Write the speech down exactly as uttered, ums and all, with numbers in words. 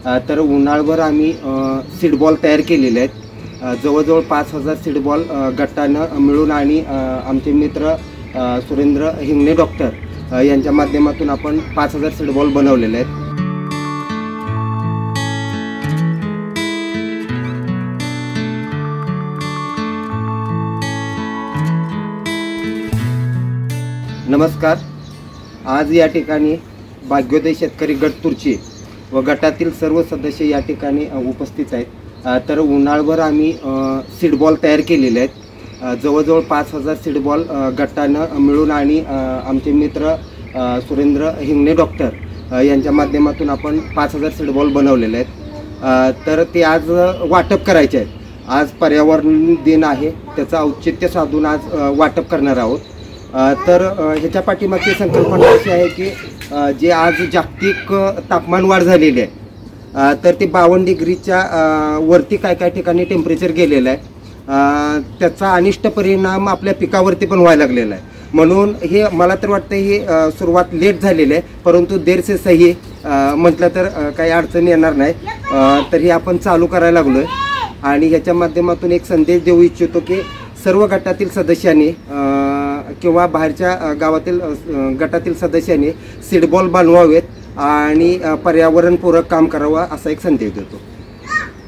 अ, तर उन्हाळभर आम्ही seed ball तयार केलेले आहेत. अ, जवळजवळ पाच हजार सीड बॉल अ, गटानं मिळून आणि अ, आमचे मित्र अ, सुरेंद्र हिंगणे डॉक्टर अ, यांच्या माध्यमातून आपण पाच हजार सीड बॉल बनवलेले आहेत. नमस्कार. आज या ठिकाणी भाग्योदय शेतकरी गट तुर्ची व गटातील सर्व सदस्य या ठिकाणी अ, उपस्थित आहेत. अ, तर उन्हाळभर आम्ही सीड बॉल तयार केलेले आहेत. अ, जवळजवळ पाच हजार सीड बॉल अ, गटानं मिळून आणि अ, आमचे मित्र अ, सुरेंद्र हिंगणे डॉक्टर अ, यांच्या माध्यमातून आपण पाच हजार सीड बॉल बनवलेले आहेत. अ, तर ते आज वाटप करायचे आहेत. आज पर्यावरण दिन आहे, त्याचं औचित्य साधून आज अ, वाटप करणार आहोत. अ, तर अ, ह्याच्या पाठीमागची संकल्पना अशी आहे की अ, जे आज जागतिक अ, तापमान वाढ झालेली आहे, अ, तर ते बावन्न डिग्रीच्या अ, वरती काय काय ठिकाणी टेम्परेचर गेलेलं आहे. अ, त्याचा अनिष्ट परिणाम आपल्या पिकावरती पण व्हायला लागलेला आहे. म्हणून हे मला तर वाटतं ही अ, सुरुवात लेट झालेली आहे, परंतु देर से सही अ, म्हटलं तर अ, काही अडचण येणार नाही. अ, तर हे आपण चालू करायला लागलो आहे आणि ह्याच्या माध्यमातून एक संदेश देऊ इच्छितो की सर्व गटातील सदस्यांनी अ, किंवा बाहेरच्या अ, गावातील अ, गटातील सदस्यांनी सीड बॉल बनवावेत आणि अ, पर्यावरणपूरक काम करावं असा एक संदेश देतो.